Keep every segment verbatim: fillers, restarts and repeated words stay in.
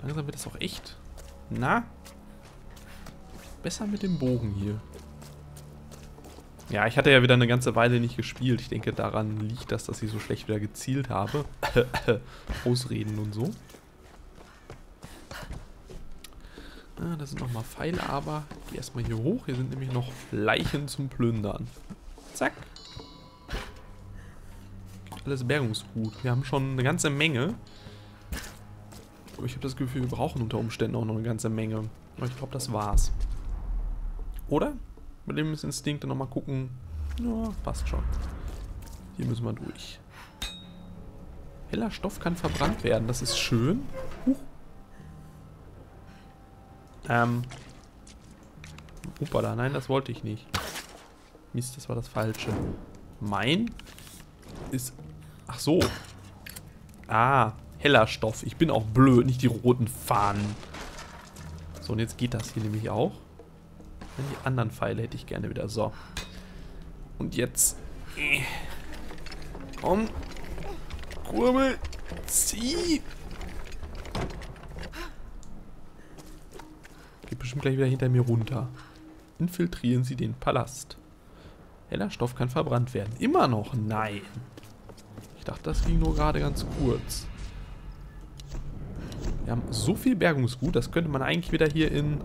Langsam wird es auch echt. Na? Besser mit dem Bogen hier. Ja, ich hatte ja wieder eine ganze Weile nicht gespielt. Ich denke, daran liegt das, dass ich so schlecht wieder gezielt habe. Ausreden und so. Ah, da sind nochmal Pfeile, aber ich gehe erstmal hier hoch. Hier sind nämlich noch Leichen zum Plündern. Zack. Gibt alles Bergungsgut. Wir haben schon eine ganze Menge. Aber ich habe das Gefühl, wir brauchen unter Umständen auch noch eine ganze Menge. Aber ich glaube, das war's. Oder? Mit dem Instinkt dann nochmal gucken. Ja, passt schon. Hier müssen wir durch. Heller Stoff kann verbrannt werden. Das ist schön. Huch. Ähm. Upala, nein, das wollte ich nicht. Mist, das war das Falsche. Mein ist... Ach so. Ah, heller Stoff. Ich bin auch blöd, nicht die roten Fahnen. So, und jetzt geht das hier nämlich auch. Die anderen Pfeile hätte ich gerne wieder. So. Und jetzt... Komm. Kurbel. Zieh. Geht bestimmt gleich wieder hinter mir runter. Infiltrieren Sie den Palast. Heller Stoff kann verbrannt werden. Immer noch? Nein. Ich dachte, das ging nur gerade ganz kurz. Wir haben so viel Bergungsgut, das könnte man eigentlich wieder hier in...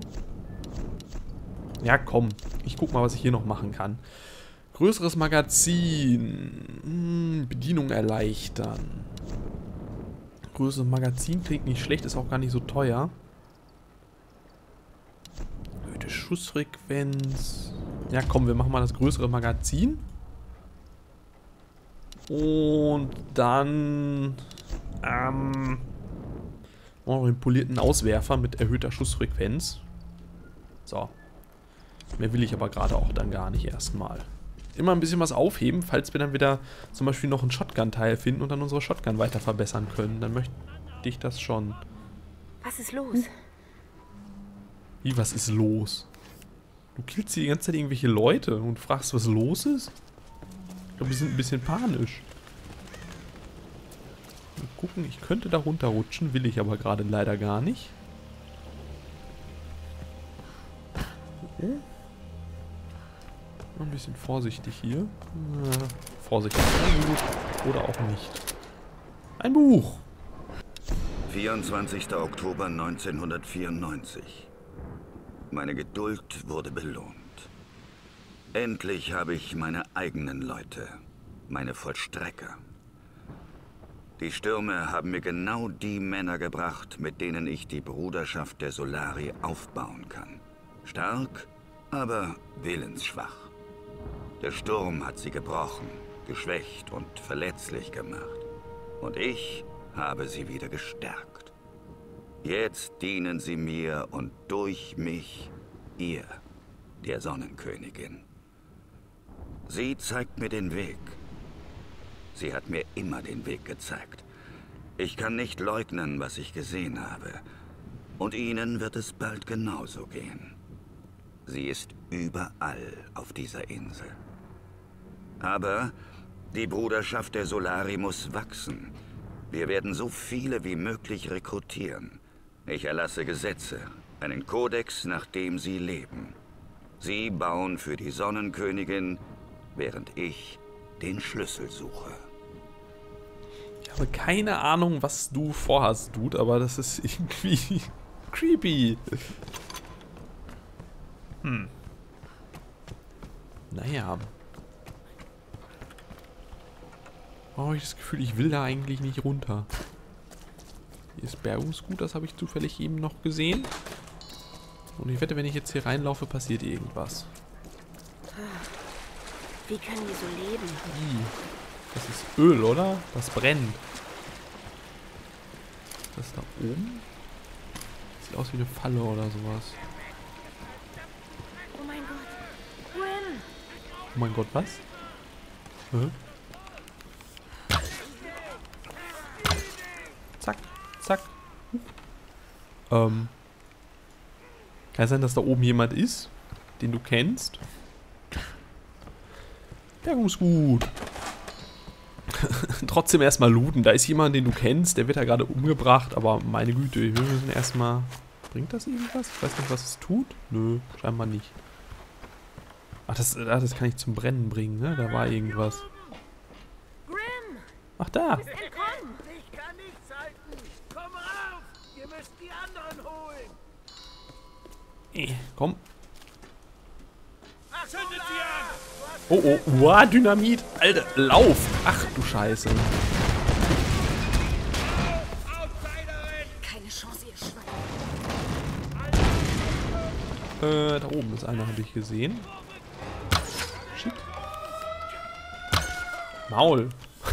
Ja, komm. Ich guck mal, was ich hier noch machen kann. Größeres Magazin. Hm, Bedienung erleichtern. Größeres Magazin klingt nicht schlecht, ist auch gar nicht so teuer. Erhöhte Schussfrequenz. Ja, komm, wir machen mal das größere Magazin. Und dann... Ähm... noch einen polierten Auswerfer mit erhöhter Schussfrequenz. So. Mehr will ich aber gerade auch dann gar nicht erstmal. Immer ein bisschen was aufheben, falls wir dann wieder zum Beispiel noch einen Shotgun-Teil finden und dann unsere Shotgun weiter verbessern können. Dann möchte ich das schon. Was ist los? Wie, was ist los? Du killst die ganze Zeit irgendwelche Leute und fragst, was los ist? Ich glaube, wir sind ein bisschen panisch. Mal gucken, ich könnte da runterrutschen, will ich aber gerade leider gar nicht. Oh. Ein bisschen vorsichtig hier. Äh, vorsichtig. Ein Buch. Oder auch nicht. Ein Buch! vierundzwanzigster Oktober neunzehnhundertvierundneunzig. Meine Geduld wurde belohnt. Endlich habe ich meine eigenen Leute. Meine Vollstrecker. Die Stürme haben mir genau die Männer gebracht, mit denen ich die Bruderschaft der Solari aufbauen kann. Stark, aber willensschwach. Der Sturm hat sie gebrochen, geschwächt und verletzlich gemacht. Und ich habe sie wieder gestärkt. Jetzt dienen sie mir und durch mich, ihr, der Sonnenkönigin. Sie zeigt mir den Weg. Sie hat mir immer den Weg gezeigt. Ich kann nicht leugnen, was ich gesehen habe. Und Ihnen wird es bald genauso gehen. Sie ist überall auf dieser Insel. Aber die Bruderschaft der Solari muss wachsen. Wir werden so viele wie möglich rekrutieren. Ich erlasse Gesetze, einen Kodex, nach dem sie leben. Sie bauen für die Sonnenkönigin, während ich den Schlüssel suche. Ich habe keine Ahnung, was du vorhast, Dude, aber das ist irgendwie creepy. Hm. Naja. Oh, ich habe das Gefühl, ich will da eigentlich nicht runter. Hier ist Bergungsgut, das habe ich zufällig eben noch gesehen. Und ich wette, wenn ich jetzt hier reinlaufe, passiert irgendwas. Wie können die so leben? Wie? Das ist Öl, oder? Das brennt. Das da oben? Sieht aus wie eine Falle oder sowas. Oh mein Gott. Gwen! Oh mein Gott, was? Hä? Zack, zack. Ähm. Kann es sein, dass da oben jemand ist, den du kennst? Bergungsgut. machen trotzdem erstmal looten. Da ist jemand, den du kennst, der wird ja gerade umgebracht, aber meine Güte, wir müssen erstmal... Bringt das irgendwas? Ich weiß nicht, was es tut. Nö, scheinbar nicht. Ach, das, das kann ich zum Brennen bringen, ne? Da war irgendwas. Grim! Ach, da! Ist entkommen! Ich kann nichts halten. Komm rauf! Ihr müsst die anderen holen. Eh, komm. Zündet sie an! Oh, oh. Wow, Dynamit. Alter, lauf. Ach, du Scheiße. Keine Chance, ihr Schwein. Äh, da oben ist einer, habe ich gesehen. Shit. Maul.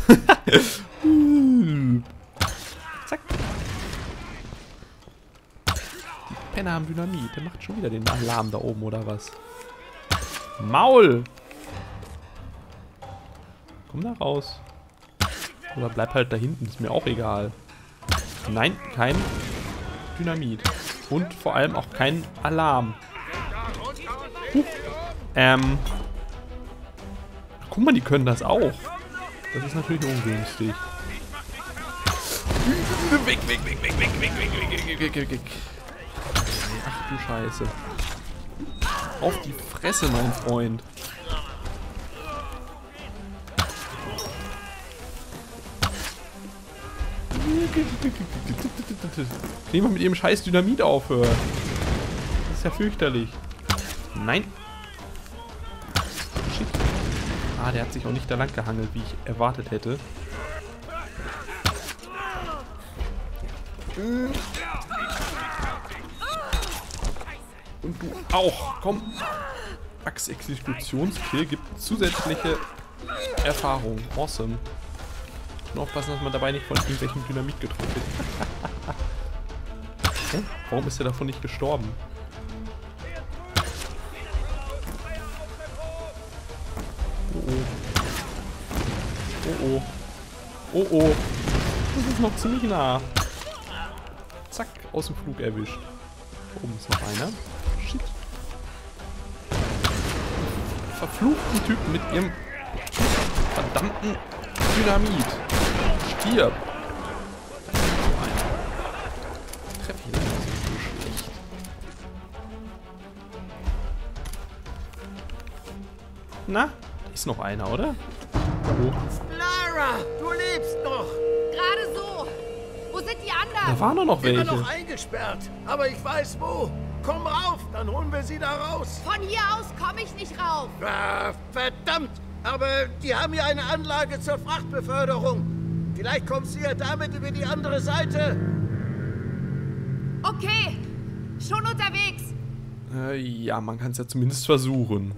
Zack. Die Penner haben Dynamit. Der macht schon wieder den Alarm da oben, oder was? Maul! Komm da raus. Oder bleib halt da hinten, ist mir auch egal. Nein, kein Dynamit. Und vor allem auch kein Alarm. Huch. Ähm. Guck mal, die können das auch. Das ist natürlich ungünstig. Weg, weg, weg, weg, weg, weg, weg, weg, weg, weg, weg. Ach du Scheiße. Auf die Fresse, mein Freund. Nehmen wir mit ihrem scheiß Dynamit aufhören. Das ist ja fürchterlich. Nein. Shit. Ah, der hat sich auch nicht da lang gehangelt, wie ich erwartet hätte. Und du auch. Komm. Axe-Exekutionskill gibt zusätzliche Erfahrung. Awesome. Nur aufpassen, dass man dabei nicht von irgendwelchen Dynamit getroffen wird. Hä? Warum ist er davon nicht gestorben? Oh oh. Oh oh. Oh oh. Das ist noch ziemlich nah. Zack, aus dem Flug erwischt. Da oben ist noch einer. Shit. Verfluchten Typen mit ihrem verdammten Dynamit. Stirb. Treff ich leider so schlecht. Na, da ist noch einer, oder? Oh. Lara, du lebst noch. Gerade so. Wo sind die anderen? Da waren doch noch Immer welche. noch eingesperrt. Aber ich weiß wo. Komm rauf, dann holen wir sie da raus. Von hier aus komme ich nicht rauf. Ah, verdammt. Aber die haben ja eine Anlage zur Frachtbeförderung. Vielleicht kommst du ja damit über die andere Seite. Okay, schon unterwegs. Äh, ja, man kann es ja zumindest versuchen.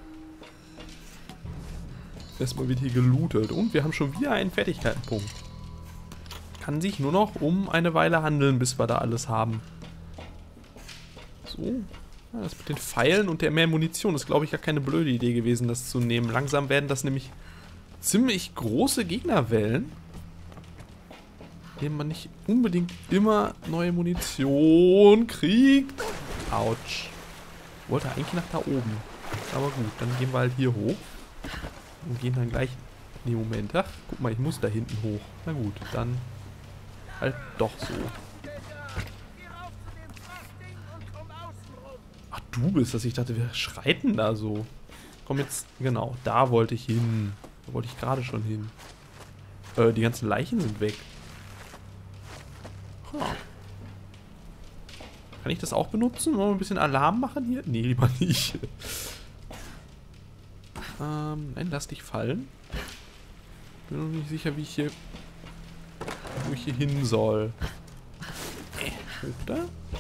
Erstmal wird hier gelootet. Und wir haben schon wieder einen Fertigkeitenpunkt. Kann sich nur noch um eine Weile handeln, bis wir da alles haben. So. Ja, das mit den Pfeilen und der mehr Munition ist, glaube ich, gar keine blöde Idee gewesen, das zu nehmen. Langsam werden das nämlich ziemlich große Gegnerwellen, denen man nicht unbedingt immer neue Munition kriegt. Autsch. Ich wollte eigentlich nach da oben. Aber gut, dann gehen wir halt hier hoch. Und gehen dann gleich... Nee, Moment. Ach, guck mal, ich muss da hinten hoch. Na gut, dann halt doch so. Ach, du bist das. Ich dachte, wir schreiten da so. Komm jetzt... Genau, da wollte ich hin. Da wollte ich gerade schon hin. Äh, die ganzen Leichen sind weg. Huh. Kann ich das auch benutzen? Wollen wir ein bisschen Alarm machen hier? Nee, lieber nicht. ähm, nein, lass dich fallen. Bin noch nicht sicher, wie ich hier... wo ich hier hin soll. Äh, hoch da?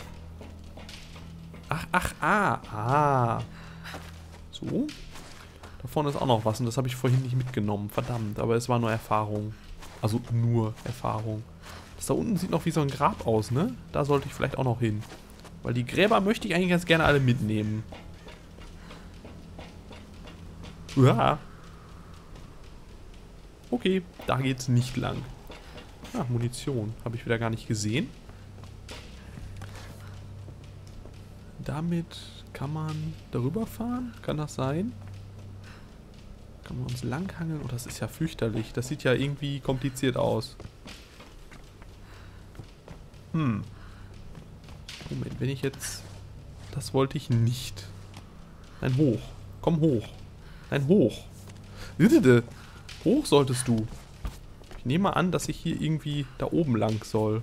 Ach, ach, ah, ah. So. Da vorne ist auch noch was und das habe ich vorhin nicht mitgenommen. Verdammt, aber es war nur Erfahrung. Also nur Erfahrung. Das da unten sieht noch wie so ein Grab aus, ne? Da sollte ich vielleicht auch noch hin. Weil die Gräber möchte ich eigentlich ganz gerne alle mitnehmen. Ja. Okay, da geht's nicht lang. Ah, Munition. Habe ich wieder gar nicht gesehen. Damit kann man darüber fahren? Kann das sein? Können wir uns langhangeln? Oh, das ist ja fürchterlich. Das sieht ja irgendwie kompliziert aus. Hm. Moment, wenn ich jetzt... Das wollte ich nicht. Nein, hoch. Komm hoch. Nein, hoch. Hoch solltest du. Ich nehme mal an, dass ich hier irgendwie da oben lang soll.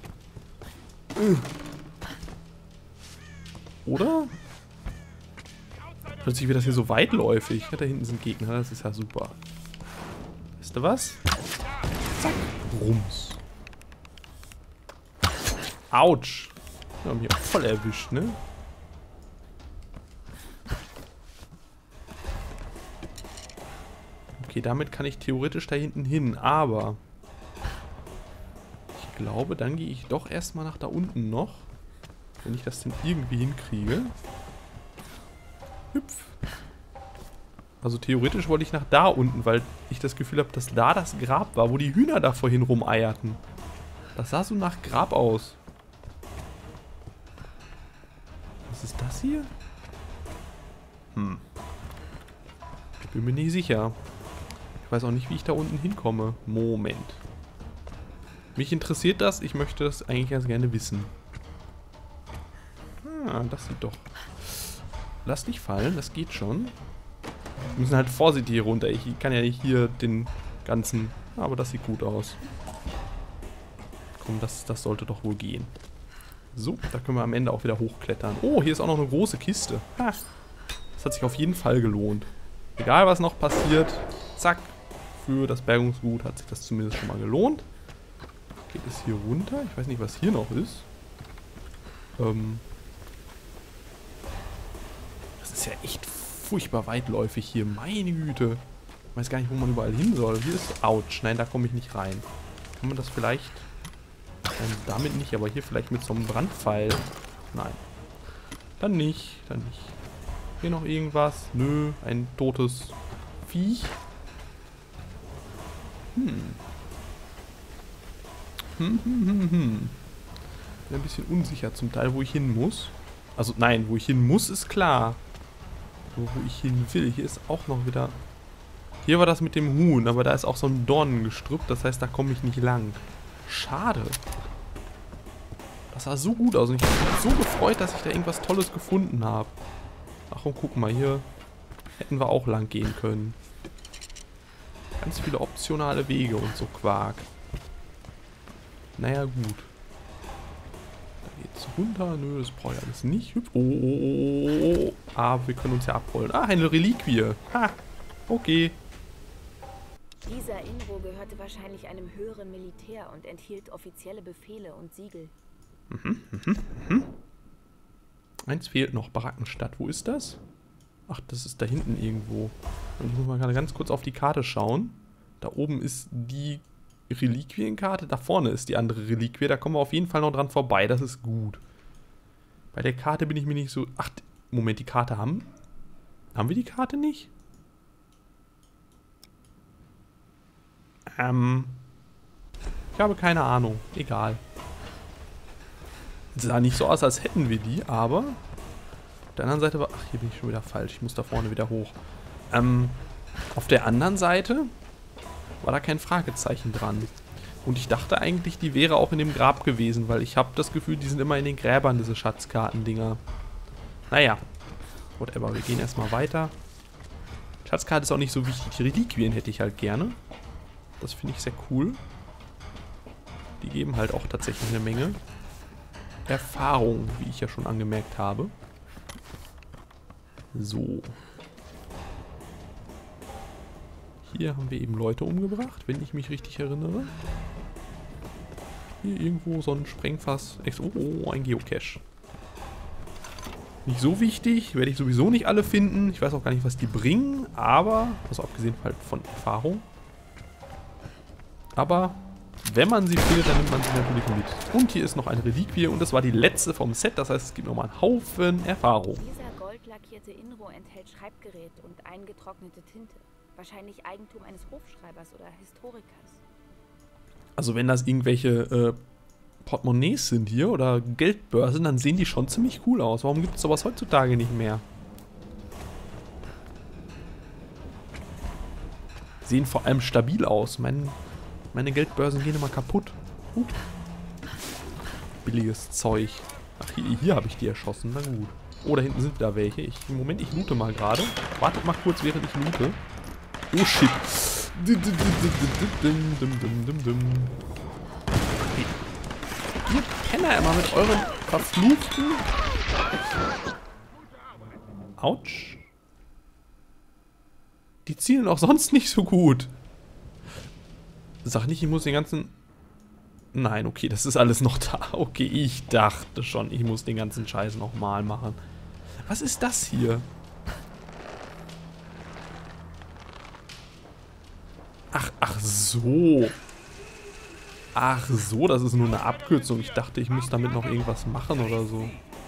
Oder? Plötzlich wird das hier so weitläufig. Ja, da hinten sind Gegner. Das ist ja super. Weißt du was? Zack. Rums. Autsch. Wir haben hier voll erwischt, ne? Okay, damit kann ich theoretisch da hinten hin, aber ich glaube, dann gehe ich doch erstmal nach da unten noch, wenn ich das denn irgendwie hinkriege. Hüpf. Also theoretisch wollte ich nach da unten, weil ich das Gefühl habe, dass da das Grab war, wo die Hühner da vorhin rumeierten. Das sah so nach Grab aus. Was ist das hier? Hm. Ich bin mir nicht sicher. Ich weiß auch nicht, wie ich da unten hinkomme. Moment. Mich interessiert das. Ich möchte das eigentlich ganz gerne wissen. Ah, das sieht doch... Lass nicht fallen, das geht schon. Wir müssen halt vorsichtig hier runter. Ich kann ja nicht hier den ganzen... Aber das sieht gut aus. Komm, das, das sollte doch wohl gehen. So, da können wir am Ende auch wieder hochklettern. Oh, hier ist auch noch eine große Kiste. Ha, das hat sich auf jeden Fall gelohnt. Egal, was noch passiert. Zack. Für das Bergungsgut hat sich das zumindest schon mal gelohnt. Geht es hier runter? Ich weiß nicht, was hier noch ist. Ähm... Das ist ja echt furchtbar weitläufig hier. Meine Güte. Ich weiß gar nicht, wo man überall hin soll. Hier ist... Autsch. Nein, da komme ich nicht rein. Kann man das vielleicht... Nein, damit nicht, aber hier vielleicht mit so einem Brandpfeil. Nein. Dann nicht. Dann nicht. Hier noch irgendwas? Nö. Ein totes Viech. Hm. Hm, hm, hm, hm. Bin ein bisschen unsicher zum Teil, wo ich hin muss. Also nein, wo ich hin muss, ist klar. Wo, wo ich hin will. Hier ist auch noch wieder... Hier war das mit dem Huhn, aber da ist auch so ein Dornengestrüpp. Das heißt, da komme ich nicht lang. Schade. Das sah so gut aus und ich habe mich so gefreut, dass ich da irgendwas Tolles gefunden habe. Ach und guck mal, hier hätten wir auch lang gehen können. Ganz viele optionale Wege und so Quark. Naja, gut. Da geht's runter. Nö, das brauche ich alles nicht. Oh, oh, oh, oh, oh. Aber wir können uns ja abrollen. Ah, eine Reliquie. Ha, okay. Dieser Inro gehörte wahrscheinlich einem höheren Militär und enthielt offizielle Befehle und Siegel. Mhm, mhm, mhm. Eins fehlt noch. Barackenstadt. Wo ist das? Ach, das ist da hinten irgendwo. Und ich muss mal gerade ganz kurz auf die Karte schauen. Da oben ist die Reliquienkarte. Da vorne ist die andere Reliquie. Da kommen wir auf jeden Fall noch dran vorbei. Das ist gut. Bei der Karte bin ich mir nicht so... Ach, Moment, die Karte haben... Haben wir die Karte nicht? Ähm... Ich habe keine Ahnung. Egal. Sah nicht so aus, als hätten wir die, aber... Auf der anderen Seite war... Ach, hier bin ich schon wieder falsch. Ich muss da vorne wieder hoch. Ähm... Auf der anderen Seite war da kein Fragezeichen dran. Und ich dachte eigentlich, die wäre auch in dem Grab gewesen, weil ich habe das Gefühl, die sind immer in den Gräbern, diese Schatzkarten-Dinger. Naja. Whatever, wir gehen erstmal weiter. Schatzkarte ist auch nicht so wichtig. Die Reliquien hätte ich halt gerne. Das finde ich sehr cool. Die geben halt auch tatsächlich eine Menge Erfahrung, wie ich ja schon angemerkt habe. So. Hier haben wir eben Leute umgebracht, wenn ich mich richtig erinnere. Hier irgendwo so ein Sprengfass. Oh, oh, ein Geocache. Nicht so wichtig, werde ich sowieso nicht alle finden. Ich weiß auch gar nicht, was die bringen, aber, also abgesehen halt von Erfahrung. Aber wenn man sie findet, dann nimmt man sie natürlich mit. Und hier ist noch eine Reliquie und das war die letzte vom Set. Das heißt, es gibt nochmal einen Haufen Erfahrung. Dieser goldlackierte Inro enthält Schreibgerät und eingetrocknete Tinte. Wahrscheinlich Eigentum eines Hofschreibers oder Historikers. Also wenn das irgendwelche äh, Portemonnaies sind hier oder Geldbörsen, dann sehen die schon ziemlich cool aus. Warum gibt es sowas heutzutage nicht mehr? Sehen vor allem stabil aus. Mein, meine Geldbörsen gehen immer kaputt. Uh. Billiges Zeug. Ach, hier, hier habe ich die erschossen. Na gut. Oh, da hinten sind da welche. Ich, im Moment, ich loote mal gerade. Wartet mal kurz, während ich loote. Oh, shit. Hey. Ihr Penner immer mit euren verfluchten... Autsch. Die zielen auch sonst nicht so gut. Sag nicht, ich muss den ganzen... Nein, okay, das ist alles noch da. Okay, ich dachte schon, ich muss den ganzen Scheiß nochmal machen. Was ist das hier? Ach, ach so. Ach so, das ist nur eine Abkürzung. Ich dachte, ich muss damit noch irgendwas machen oder so.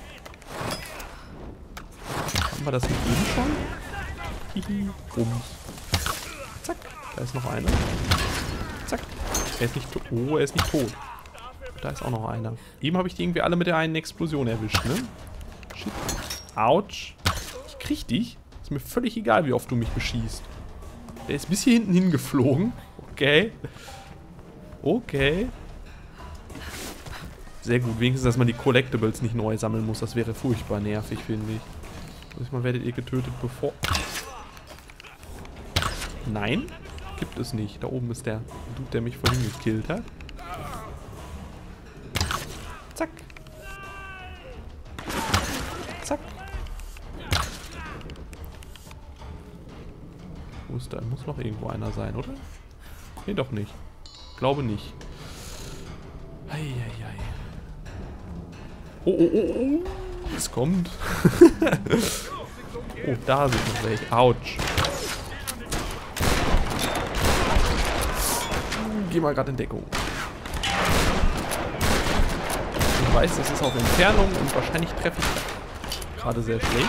Haben wir das mit ihm schon? Hihi, Bums. Zack, da ist noch einer. Zack. Er ist nicht tot. Oh, er ist nicht tot. Da ist auch noch einer. Eben habe ich die irgendwie alle mit der einen Explosion erwischt, ne? Shit. Autsch. Ich krieg dich. Ist mir völlig egal, wie oft du mich beschießt. Der ist bis hier hinten hingeflogen. Okay. Okay. Sehr gut. Wenigstens, dass man die Collectibles nicht neu sammeln muss. Das wäre furchtbar nervig, finde ich. Manchmal werdet ihr getötet, bevor... Nein? Gibt es nicht. Da oben ist der Dude, der mich vorhin gekillt hat. Zack. Zack. Wo ist da? Muss noch irgendwo einer sein, oder? Nee, doch nicht. Glaube nicht. Eieiei. Oh, oh, oh, oh. Es kommt. Oh, da sind noch welche. Autsch. Geh mal gerade in Deckung. Ich weiß, das ist auf Entfernung und wahrscheinlich treffe ich gerade sehr schlecht.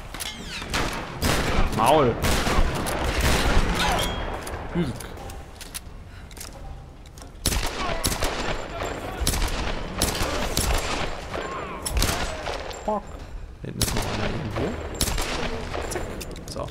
Maul. Hüsig. Fuck. Da hinten ist noch einer irgendwo. Zack. So.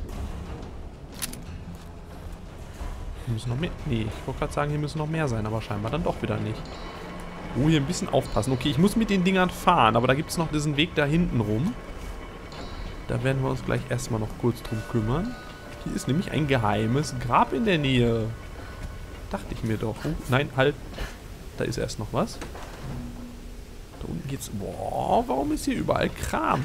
Hier müssen noch mehr... Nee, ich wollte gerade sagen, hier müssen noch mehr sein, aber scheinbar dann doch wieder nicht. Oh, hier ein bisschen aufpassen. Okay, ich muss mit den Dingern fahren, aber da gibt es noch diesen Weg da hinten rum. Da werden wir uns gleich erstmal noch kurz drum kümmern. Hier ist nämlich ein geheimes Grab in der Nähe. Dachte ich mir doch. Oh, nein, halt. Da ist erst noch was. Da unten geht's... Boah, warum ist hier überall Kram?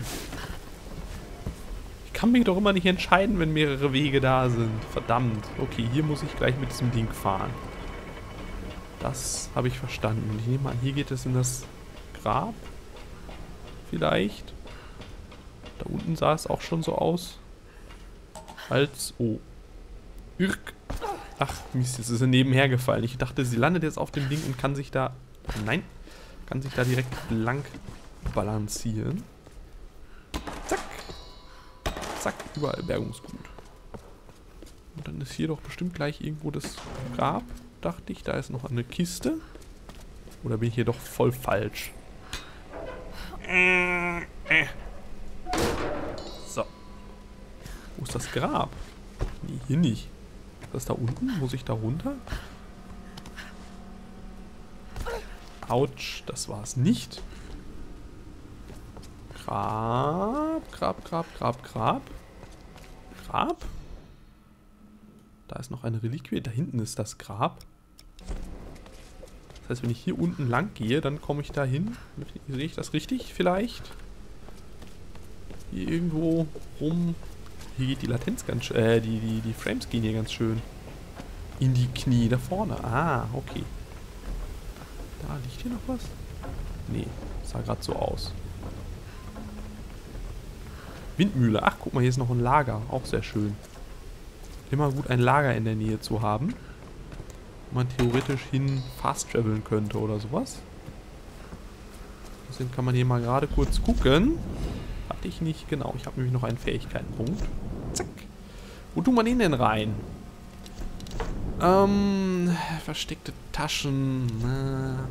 Ich kann mich doch immer nicht entscheiden, wenn mehrere Wege da sind. Verdammt. Okay, hier muss ich gleich mit diesem Ding fahren. Das habe ich verstanden. Und ich nehme an, hier geht es in das Grab. Vielleicht. Da unten sah es auch schon so aus. Als... Oh. Irk. Ach, Mist, jetzt ist sie nebenher gefallen. Ich dachte, sie landet jetzt auf dem Ding und kann sich da... Nein. Kann sich da direkt lang balancieren. Zack. Zack, überall Bergungsgut. Und dann ist hier doch bestimmt gleich irgendwo das Grab, dachte ich. Da ist noch eine Kiste. Oder bin ich hier doch voll falsch? So. Wo ist das Grab? Nee, hier nicht. Ist das da unten? Muss ich da runter? Autsch, das war es nicht. Grab, Grab, Grab, Grab, Grab. Grab? Da ist noch eine Reliquie. Da hinten ist das Grab. Das heißt, wenn ich hier unten lang gehe, dann komme ich da hin. Sehe ich das richtig vielleicht? Hier irgendwo rum. Hier geht die Latenz ganz schön. Äh, die, die, die Frames gehen hier ganz schön. In die Knie da vorne. Ah, okay. Da liegt hier noch was? Nee, sah gerade so aus. Windmühle. Ach, guck mal, hier ist noch ein Lager. Auch sehr schön. Immer gut, ein Lager in der Nähe zu haben. Wo man theoretisch hin fast traveln könnte oder sowas. Deswegen kann man hier mal gerade kurz gucken. Hatte ich nicht, genau. Ich habe nämlich noch einen Fähigkeitenpunkt. Zack. Wo tun wir den denn rein? Ähm, versteckte Taschen. Ma,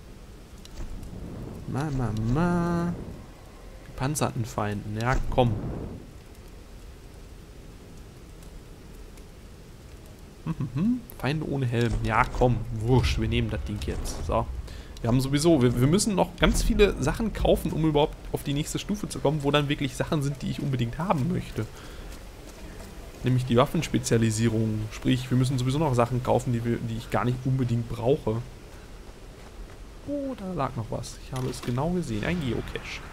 ma, ma. ma. Gepanzerten Feinden. Ja, komm. Mhm. Feinde ohne Helm. Ja, komm. Wurscht, wir nehmen das Ding jetzt. So. Wir haben sowieso, wir, wir müssen noch ganz viele Sachen kaufen, um überhaupt auf die nächste Stufe zu kommen, wo dann wirklich Sachen sind, die ich unbedingt haben möchte. Nämlich die Waffenspezialisierung. Sprich, wir müssen sowieso noch Sachen kaufen, die, wir, die ich gar nicht unbedingt brauche. Oh, da lag noch was. Ich habe es genau gesehen. Ein Geocache.